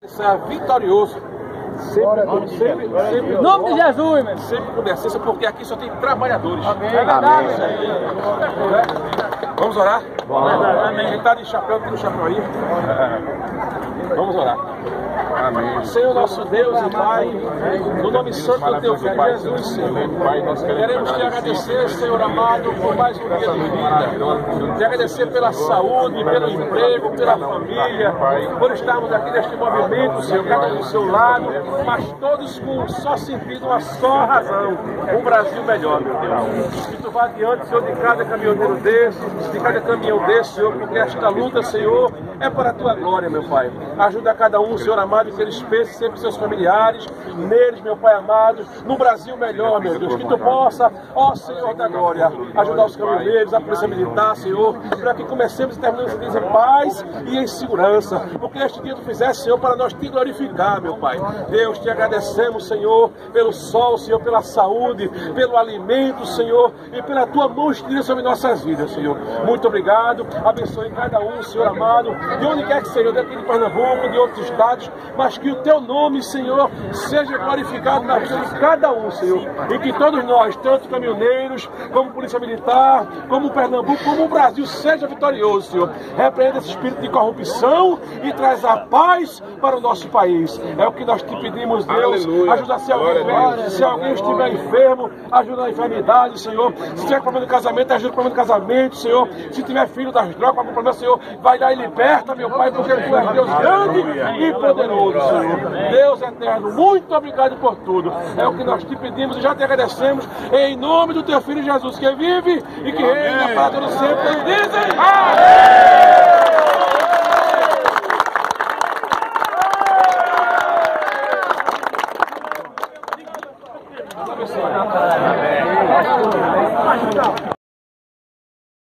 Ser vitorioso. Sempre. Em nome de Jesus, meu. Sempre com decência, porque aqui só tem trabalhadores. Amém. É verdade. Vamos orar? Amém. Quem está de chapéu, tira o chapéu aí. Vamos orar. Amém. Senhor nosso Deus e Pai, no nome santo do Teu Filho Jesus, Senhor, queremos Te agradecer, Senhor amado, por mais um dia de vida. Te agradecer pela saúde, pelo emprego, pela família, por estarmos aqui neste movimento, Senhor, cada um do seu lado, mas todos com um só sentido, uma só razão: um Brasil melhor, meu Deus. Que Tu vá adiante, Senhor, de cada caminhoneiro desse, de cada caminhão desse, Senhor, porque esta luta, Senhor, é para a Tua glória, meu Pai. Ajuda cada um, Senhor amado, que eles pensem sempre seus familiares, neles, meu Pai amado, no Brasil melhor, meu Deus. Que Tu possa, ó Senhor da glória, ajudar os caminhoneiros, a polícia militar, Senhor, para que comecemos e terminemos esse dia em paz e em segurança, porque este dia Tu fizeste, Senhor, para nós Te glorificar, meu Pai. Deus, Te agradecemos, Senhor, pelo sol, Senhor, pela saúde, pelo alimento, Senhor, e pela Tua mão estendida sobre nossas vidas, Senhor. Muito obrigado, abençoe cada um, Senhor amado, de onde quer que seja, daqui de Pernambuco, de outros estados, mas que o Teu nome, Senhor, seja glorificado na vida de cada um, Senhor, e que todos nós, tanto caminhoneiros, como polícia militar, como Pernambuco, como o Brasil, seja vitorioso, Senhor. Repreenda esse espírito de corrupção e traz a paz para o nosso país. É o que nós Te pedimos, Deus. Aleluia. Ajuda se alguém estiver enfermo, ajuda na enfermidade, Senhor. Se tiver problema de casamento, ajuda no problema de casamento, Senhor. Se tiver filho das drogas, algum problema, Senhor, vai lá e liberta, meu Pai, porque Tu és Deus grande e poderoso, Senhor. Deus eterno, muito obrigado por tudo. É o que nós Te pedimos e já Te agradecemos, em nome do Teu Filho Jesus, que vive e que reina para todos sempre. Eles dizem amém.